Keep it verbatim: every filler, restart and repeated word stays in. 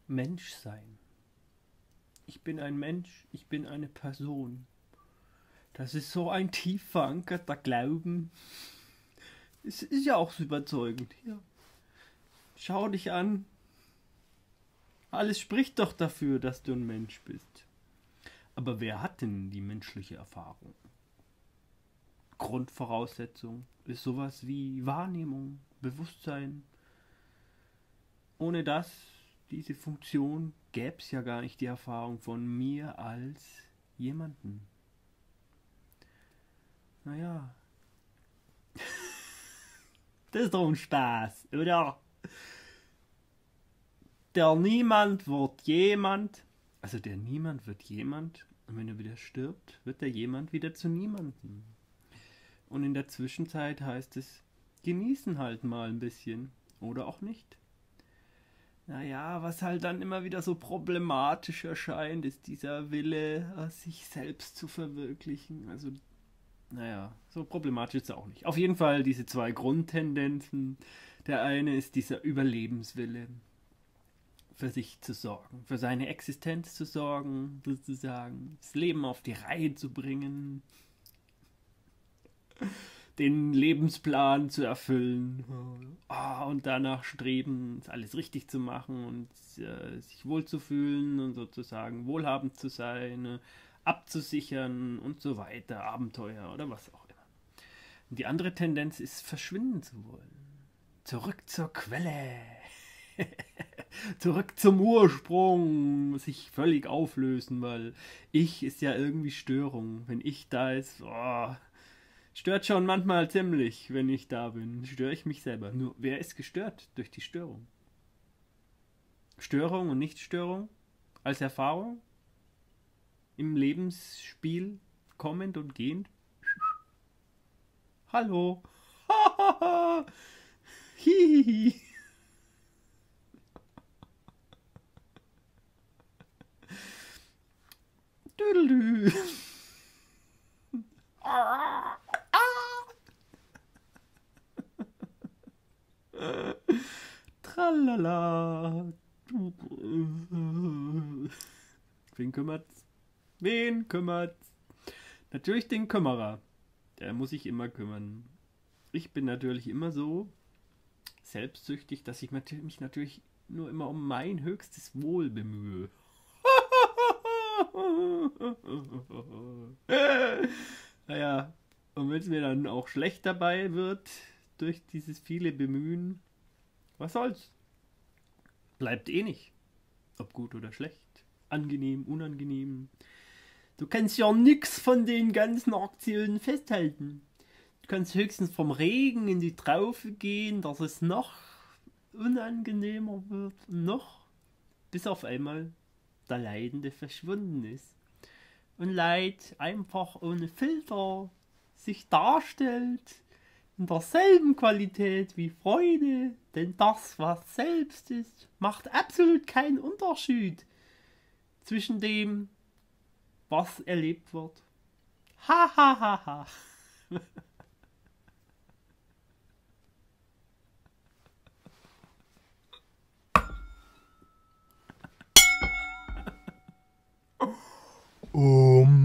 Menschsein. Ich bin ein Mensch, ich bin eine Person. Das ist so ein tief verankerter Glauben. Es ist ja auch so überzeugend. Hier. Schau dich an. Alles spricht doch dafür, dass du ein Mensch bist. Aber wer hat denn die menschliche Erfahrung? Grundvoraussetzung ist sowas wie Wahrnehmung, Bewusstsein. Ohne das, diese Funktion, gäbe es ja gar nicht die Erfahrung von mir als jemanden. Naja. Das ist doch ein Spaß, oder? Der Niemand wird jemand. Also der Niemand wird jemand. Und wenn er wieder stirbt, wird der Jemand wieder zu Niemanden. Und in der Zwischenzeit heißt es, genießen halt mal ein bisschen. Oder auch nicht. Naja, was halt dann immer wieder so problematisch erscheint, ist dieser Wille, sich selbst zu verwirklichen. Also, naja, so problematisch ist es auch nicht. Auf jeden Fall diese zwei Grundtendenzen. Der eine ist dieser Überlebenswille, für sich zu sorgen, für seine Existenz zu sorgen, sozusagen, das Leben auf die Reihe zu bringen, den Lebensplan zu erfüllen, oh, und danach streben, alles richtig zu machen und äh, sich wohlzufühlen und sozusagen wohlhabend zu sein, abzusichern und so weiter, Abenteuer oder was auch immer. Und die andere Tendenz ist, verschwinden zu wollen. Zurück zur Quelle. Zurück zum Ursprung, sich völlig auflösen, weil ich ist ja irgendwie Störung. Wenn ich da ist, oh, stört schon manchmal ziemlich, wenn ich da bin. Störe ich mich selber. Nur, wer ist gestört durch die Störung? Störung und Nichtstörung als Erfahrung im Lebensspiel, kommend und gehend? Hallo. Hihihi. Düdelü. Tralala. Wen kümmert's? Wen kümmert's? Natürlich den Kümmerer. Der muss sich immer kümmern. Ich bin natürlich immer so selbstsüchtig, dass ich mich natürlich nur immer um mein höchstes Wohl bemühe. Naja, und wenn es mir dann auch schlecht dabei wird, durch dieses viele Bemühen, was soll's? Bleibt eh nicht. Ob gut oder schlecht, angenehm, unangenehm. Du kannst ja nix von den ganzen Aktionen festhalten. Du kannst höchstens vom Regen in die Traufe gehen, dass es noch unangenehmer wird. Noch, bis auf einmal der Leidende verschwunden ist. Und Leid einfach ohne Filter sich darstellt, in derselben Qualität wie Freude, denn das, was selbst ist, macht absolut keinen Unterschied zwischen dem, was erlebt wird. Ha ha ha ha. Um.